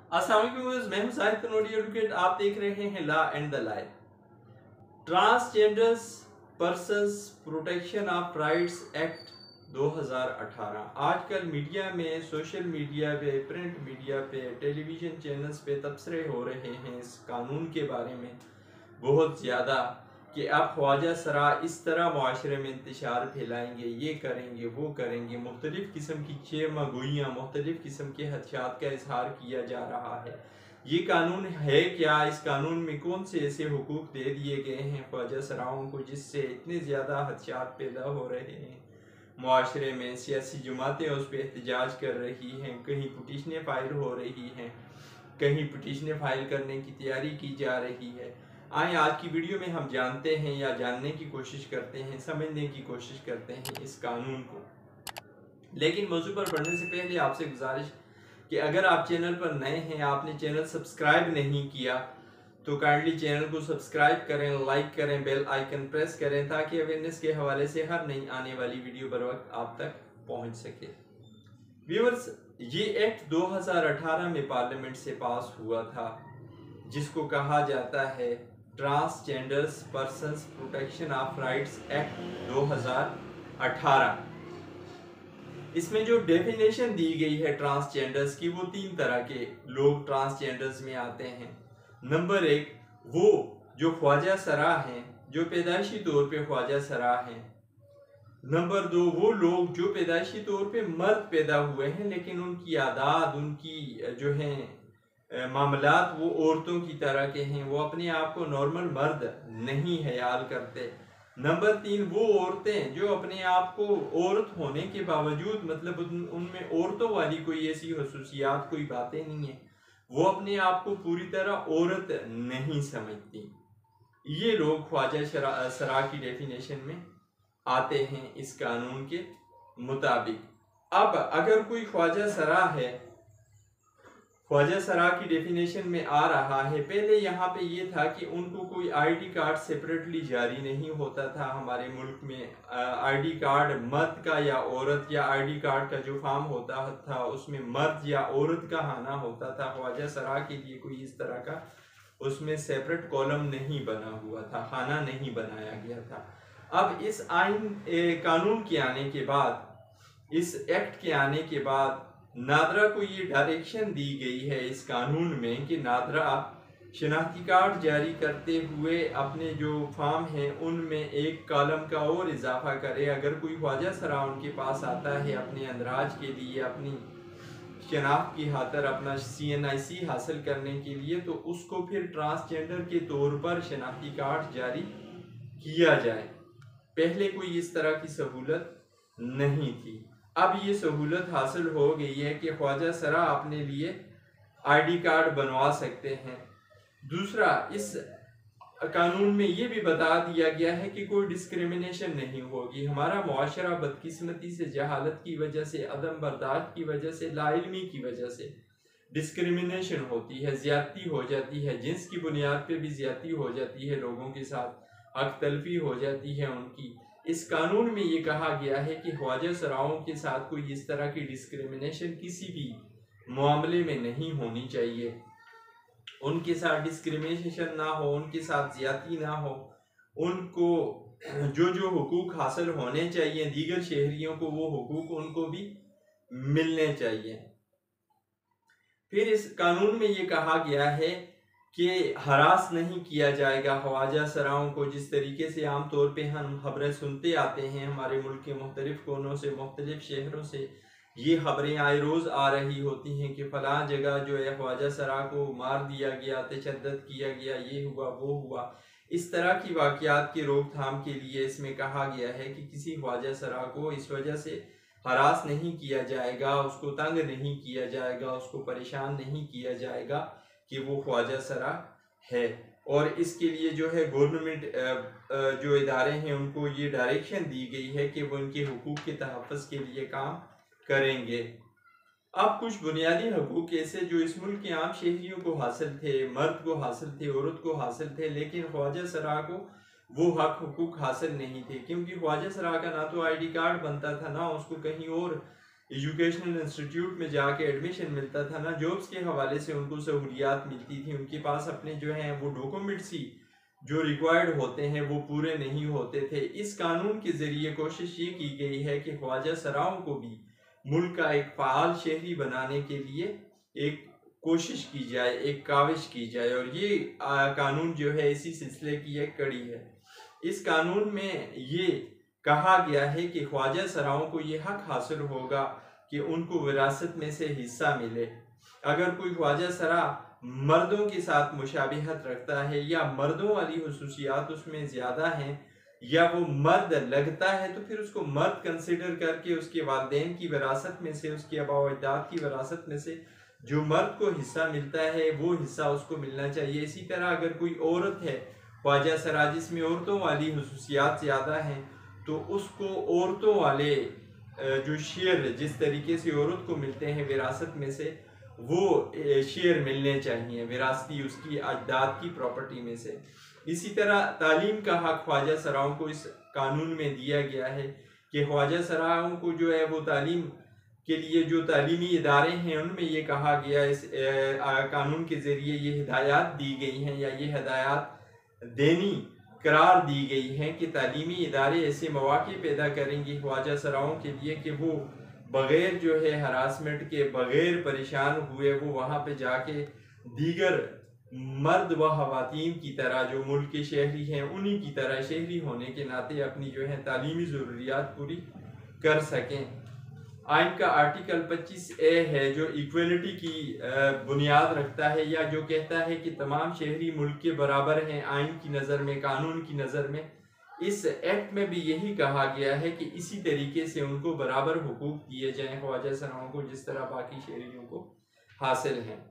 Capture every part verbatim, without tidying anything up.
अस्सलाम वालेकुम व्यूअर्स, मैं हूं जाहिद कनोडी एडवोकेट। आप देख रहे हैं law and the life. Transgenders persons protection of rights act दो हज़ार अठारह आजकल मीडिया में, सोशल मीडिया पे, प्रिंट मीडिया पे, टेलीविज़न चैनल्स पे तबसरे हो रहे हैं इस कानून के बारे में बहुत ज़्यादा कि अब ख्वाजा सरा इस तरह माशरे में इंतशार फैलाएंगे, ये करेंगे, वो करेंगे। मुख्तलिफ़ किस्म की चेमगोइयाँ, मुख्तलिफ़ किस्म के हदशात का इजहार किया जा रहा है। ये कानून है क्या? इस कानून में कौन से ऐसे हुकूक दे दिए गए हैं ख्वाजा सराओं को जिससे इतने ज़्यादा हदशात पैदा हो रहे हैं माशरे में? सियासी जमातें उस पर एहतजाज कर रही हैं, कहीं पटिशनें फाइल हो रही हैं, कहीं पटिशनें फाइल करने की तैयारी की जा रही है। आए आज की वीडियो में हम जानते हैं या जानने की कोशिश करते हैं, समझने की कोशिश करते हैं इस कानून को। लेकिन मौजू पर बढ़ने से पहले आपसे गुजारिश कि अगर आप चैनल पर नए हैं, आपने चैनल सब्सक्राइब नहीं किया तो काइंडली चैनल को सब्सक्राइब करें, लाइक करें, बेल आइकन प्रेस करें ताकि अवेयरनेस के हवाले से हर नई आने वाली वीडियो बर वक्त आप तक पहुंच सके। व्यूअर्स, ये एक्ट दो हज़ार अठारह में पार्लियामेंट से पास हुआ था जिसको कहा जाता है transgenders persons protection of rights act दो हज़ार अठारह। इसमें जो डेफिनेशन दी गई है ट्रांसजेंडर्स की, वो तीन तरह के लोग ट्रांसजेंडर्स में आते हैं। नंबर एक, वो जो ख्वाजा सरा हैं, जो पैदाइशी तौर पे ख्वाजा सरा हैं। नंबर दो, वो लोग जो पैदाइशी तौर पे मर्द पैदा हुए हैं लेकिन उनकी आदात, उनकी जो हैं मामलात वो औरतों की तरह के हैं, वो अपने आप को नॉर्मल मर्द नहीं ख्याल करते। नंबर तीन, वो औरतें जो अपने आप को औरत होने के बावजूद, मतलब उन, उनमें औरतों वाली कोई ऐसी खसूसियात, कोई बातें नहीं है, वो अपने आप को पूरी तरह औरत नहीं समझती। ये लोग ख्वाजा सरा की डेफिनेशन में आते हैं इस कानून के मुताबिक। अब अगर कोई ख्वाजा सरा है, ख्वाजा सरा की डेफिनेशन में आ रहा है, पहले यहाँ पे ये था कि उनको कोई आईडी कार्ड सेपरेटली जारी नहीं होता था हमारे मुल्क में। आईडी कार्ड मर्द का या औरत, या आईडी कार्ड का जो फॉर्म होता था उसमें मर्द या औरत का आना होता था। ख्वाजा सरा के लिए कोई इस तरह का उसमें सेपरेट कॉलम नहीं बना हुआ था, खाना नहीं बनाया गया था। अब इस आइन कानून के आने के बाद, इस एक्ट के आने के बाद नादरा को ये डायरेक्शन दी गई है इस कानून में कि नादरा शनाख्ती कार्ड जारी करते हुए अपने जो फॉर्म हैं उनमें एक कॉलम का और इजाफा करे। अगर कोई ख्वाजा सरा उनके पास आता है अपने अंदराज के लिए, अपनी शनाख्त की खातर, अपना सी एन आई सी हासिल करने के लिए, तो उसको फिर ट्रांसजेंडर के तौर पर शनाख्ती कार्ड जारी किया जाए। पहले कोई इस तरह की सहूलत नहीं थी, अब ये सहूलत हासिल हो गई है कि ख्वाजा सरा अपने लिए आईडी कार्ड बनवा सकते हैं। दूसरा, इस कानून में ये भी बता दिया गया है कि कोई डिस्क्रिमिनेशन नहीं होगी। हमारा मुआशरा बदकिस्मती से, जहालत की वजह से, अदम बर्दाश्त की वजह से, लाइल्मी की वजह से डिस्क्रिमिनेशन होती है, ज्यादती हो जाती है, जिन्स की बुनियाद पे भी ज्यादती हो जाती है, लोगों के साथ हक तलफी हो जाती है उनकी। इस कानून में ये कहा गया है कि ख्वाजा सराओं के साथ कोई इस तरह की डिस्क्रिमिनेशन किसी भी मामले में नहीं होनी चाहिए। उनके साथ डिस्क्रिमिनेशन ना हो, उनके साथ ज्यादती ना हो, उनको जो जो हुकूक हासिल होने चाहिए दीगर शहरियों को, वो हुकूक उनको भी मिलने चाहिए। फिर इस कानून में ये कहा गया है कि हरास नहीं किया जाएगा ख्वाजा सराओं को। जिस तरीके से आम तौर पे हम खबरें सुनते आते हैं, हमारे मुल्क के मुख्तलिफ कोनों से, मुख्तलिफ शहरों से ये खबरें आए रोज़ आ रही होती हैं कि फ़लाँ जगह जो है ख्वाजा सरा को मार दिया गया, तशद्दुद किया गया, ये हुआ, वो हुआ। इस तरह की वाक़यात की रोकथाम के लिए इसमें कहा गया है कि किसी ख्वाजा सरा को इस वजह से हरास नहीं किया जाएगा, उसको तंग नहीं किया जाएगा, उसको परेशान नहीं किया जाएगा कि वो ख्वाजा सरा है। और इसके लिए जो है गवर्नमेंट जो इदारे हैं उनको ये डायरेक्शन दी गई है कि वो इनके हुकूक के तहफ़्फ़ुज़ के लिए काम करेंगे। अब कुछ बुनियादी हकूक ऐसे जो इस मुल्क के आम शहरियों को हासिल थे, मर्द को हासिल थे, औरत को हासिल थे, लेकिन ख्वाजा सरा को वो हक हुकूक हासिल नहीं थे, क्योंकि ख्वाजा सरा का ना तो आईडी कार्ड बनता था, ना उसको कहीं और एजुकेशनल इंस्टीट्यूट में जाके एडमिशन मिलता था, ना जॉब्स के हवाले से उनको सहूलियात मिलती थी, उनके पास अपने जो हैं वो डॉक्यूमेंट्स ही जो रिक्वायर्ड होते हैं वो पूरे नहीं होते थे। इस कानून के ज़रिए कोशिश ये की गई है कि ख्वाजा सराओं को भी मुल्क का एक फ़ाल शहरी बनाने के लिए एक कोशिश की जाए, एक काविश की जाए, और ये आ, कानून जो है इसी सिलसिले की एक कड़ी है। इस कानून में ये कहा गया है कि ख्वाजा सराओं को ये हक हासिल होगा कि उनको विरासत में से हिस्सा मिले। अगर कोई ख्वाजा सरा मर्दों के साथ मुशाबिहत रखता है या मर्दों वाली हुसूसियात उसमें ज़्यादा हैं या वो मर्द लगता है, तो फिर उसको मर्द कंसिडर करके उसके वालिदैन की विरासत में से, उसके आबा व अजदाद की विरासत में से जो मर्द को हिस्सा मिलता है वो हिस्सा उसको मिलना चाहिए। इसी तरह अगर कोई औरत है ख्वाजा सरा जिसमें औरतों वाली हुसूसियात ज़्यादा हैं, तो उसको औरतों वाले जो शेयर जिस तरीके से औरत को मिलते हैं विरासत में से, वो शेयर मिलने चाहिए विरासती उसकी अजदाद की प्रॉपर्टी में से। इसी तरह तालीम का हक ख्वाजा सराओं को इस कानून में दिया गया है कि ख्वाजा सराओं को जो है वो तालीम के लिए जो तालीमी इदारे हैं उनमें ये कहा गया, इस कानून के ज़रिए ये हिदायत दी गई हैं या ये हिदायत देनी करार दी गई हैं कि तालीमी इदारे ऐसे मौके पैदा करेंगे ख्वाजा सराओं के लिए कि वो बग़ैर जो है हरासमेंट के, बग़ैर परेशान हुए वो वहाँ पे जाके दीगर मर्द व ख़वातीन की तरह जो मुल्क के शहरी हैं उन्हीं की तरह शहरी होने के नाते अपनी जो है तालीमी ज़रूरियात पूरी कर सकें। आइन का आर्टिकल पच्चीस ए है जो इक्वलिटी की बुनियाद रखता है या जो कहता है कि तमाम शहरी मुल्क के बराबर हैं आइन की नज़र में, कानून की नज़र में। इस एक्ट में भी यही कहा गया है कि इसी तरीके से उनको बराबर हुकूक दिए जाएं ख्वाजा सराओं को जिस तरह बाकी शहरियों को हासिल हैं।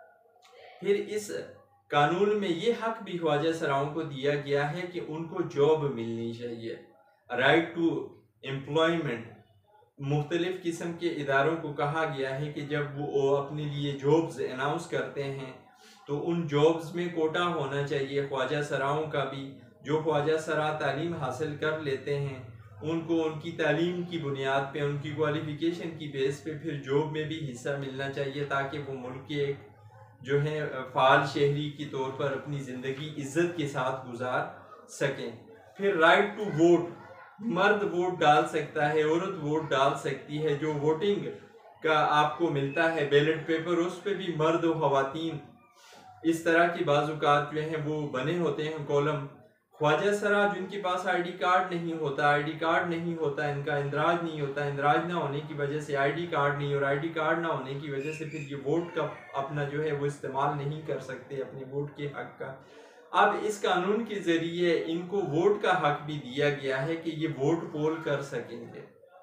फिर इस कानून में ये हक भी ख्वाजा सराओं को दिया गया है कि उनको जॉब मिलनी चाहिए, राइट टू एम्प्लॉयमेंट। मुख्तलिफ किस्म के इदारों को कहा गया है कि जब वो अपने लिए जॉब्स अनाउंस करते हैं तो उन जॉब्स में कोटा होना चाहिए ख्वाजा सराओं का भी। जो ख्वाजा सरा तालीम हासिल कर लेते हैं उनको उनकी तालीम की बुनियाद पे, उनकी क्वालिफिकेशन की बेस पे फिर जॉब में भी हिस्सा मिलना चाहिए ताकि वो मुल्क के एक जो है फ़ाल शहरी के तौर पर अपनी ज़िंदगी इज़्ज़त के साथ गुजार सकें। फिर राइट टू वोट, मर्द वोट डाल सकता है, औरत वोट डाल सकती है। जो वोटिंग का आपको मिलता है बैलेट पेपर उस पर भी मर्द और ख़वातीन इस तरह की बाज़ुकात जो हैं वो बने होते हैं कॉलम। ख्वाजा सरा जिनके पास आईडी कार्ड नहीं होता, आईडी कार्ड नहीं होता, इनका इंदराज नहीं होता, इंदराज ना होने की वजह से आईडी कार्ड नहीं, और आईडी कार्ड ना होने की वजह से फिर ये वोट का अपना जो है वो इस्तेमाल नहीं कर सकते अपने वोट के हक का। अब इस कानून के ज़रिए इनको वोट का हक भी दिया गया है कि ये वोट पोल कर सकेंगे।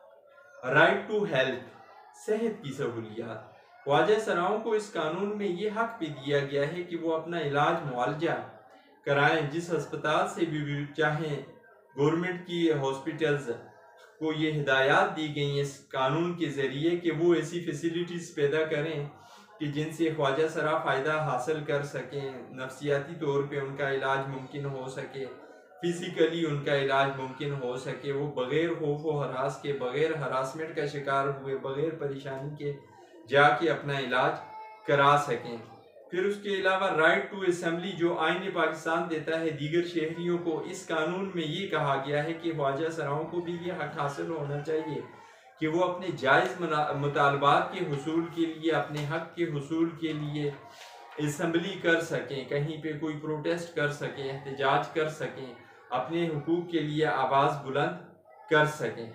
राइट टू हेल्थ, सेहत की सहूलियात, ख्वाजा सराओं को इस कानून में ये हक भी दिया गया है कि वो अपना इलाज मुआवजा कराएं जिस अस्पताल से भी चाहें। गवर्नमेंट की हॉस्पिटल्स को ये हिदायत दी गई है इस कानून के ज़रिए कि वो ऐसी फैसिलिटीज़ पैदा करें कि जिनसे ख्वाजा सरा फ़ायदा हासिल कर सकें, नफसियाती तौर पे उनका इलाज मुमकिन हो सके, फिज़िकली उनका इलाज मुमकिन हो सके, वो बग़ैर खौफ व हरास के, बग़ैर हरासमेंट का शिकार हुए, बग़ैर परेशानी के जाके अपना इलाज करा सकें। फिर उसके अलावा राइट टू असेंबली जो आईन पाकिस्तान देता है दीगर शहरियों को, इस कानून में ये कहा गया है कि ख्वाजा सराओं को भी ये हक हासिल होना चाहिए कि वो अपने जायज़ मुतालबात के हुसूल के लिए, अपने हक के हुसूल के लिए असेंबली कर सकें, कहीं पे कोई प्रोटेस्ट कर सकें, एहतजाज कर सकें, अपने हुकूक के लिए आवाज़ बुलंद कर सकें।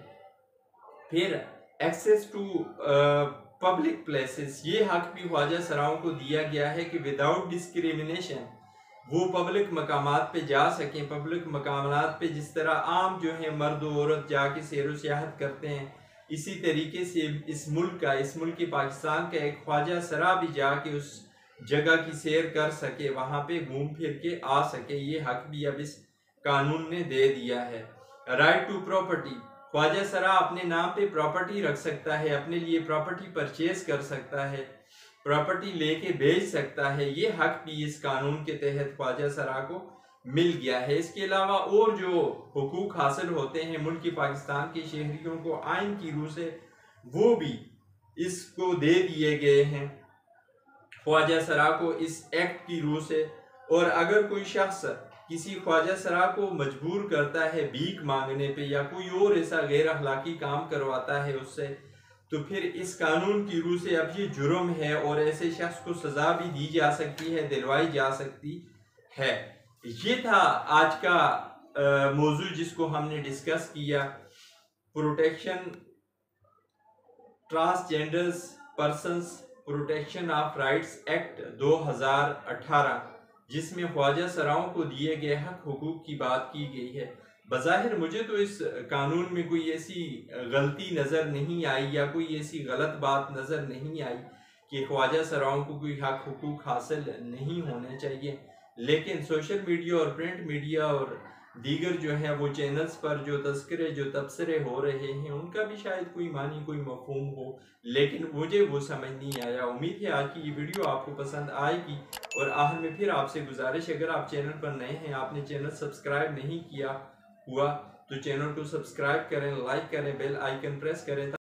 फिर एक्सेस टू पब्लिक प्लेसेस, ये हक भी ख्वाजा सराओं को दिया गया है कि विदाउट डिस्क्रिमिनेशन वो पब्लिक मकामात पे जा सकें। पब्लिक मकामात पे जिस तरह आम जो है मर्द औरत जाके सैर व सियाहत करते हैं, इसी तरीके से इस मुल्क का, इस मुल्क के पाकिस्तान का एक ख्वाजा सरा भी जाके उस जगह की सैर कर सके, वहाँ पे घूम फिर के आ सके। ये हक भी अब इस कानून ने दे दिया है। राइट टू प्रॉपर्टी, ख्वाजा सरा अपने नाम पे प्रॉपर्टी रख सकता है, अपने लिए प्रॉपर्टी परचेज कर सकता है, प्रॉपर्टी लेके बेच सकता है। ये हक भी इस कानून के तहत ख्वाजा सरा को मिल गया है। इसके अलावा और जो हुकूक हासिल होते हैं मुल्क पाकिस्तान के शहरियों को आइन की रूह से, वो भी इसको दे दिए गए हैं ख्वाजा सरा को इस एक्ट की रूह से। और अगर कोई शख्स किसी ख्वाजा सरा को मजबूर करता है भीख मांगने पे या कोई और ऐसा गैर अखलाकी काम करवाता है उससे, तो फिर इस कानून की रूह से अब ये जुर्म है और ऐसे शख्स को सजा भी दी जा सकती है, दिलवाई जा सकती है। ये था आज का मौजू जिसको हमने डिस्कस किया, protection transgenders persons protection of rights act दो हज़ार अठारह, जिसमें ख्वाजा सराओं को दिए गए हक हुकूक की बात की गई है। बज़ाहिर मुझे तो इस कानून में कोई ऐसी गलती नज़र नहीं आई या कोई ऐसी गलत बात नज़र नहीं आई कि ख्वाजा सराओं को कोई हक हुकूक हासिल नहीं होने चाहिए। लेकिन सोशल मीडिया और प्रिंट मीडिया और दीगर जो है वो चैनल्स पर जो तस्करे जो तबसरे हो रहे हैं उनका भी शायद कोई मानी कोई मफहूम हो, लेकिन मुझे वो समझ नहीं आया। उम्मीद है आज की ये वीडियो आपको पसंद आएगी। और आखिर में फिर आपसे गुजारिश, अगर आप चैनल पर नए हैं, आपने चैनल सब्सक्राइब नहीं किया हुआ तो चैनल को सब्सक्राइब करें, लाइक करें, बेल आइकन प्रेस करें।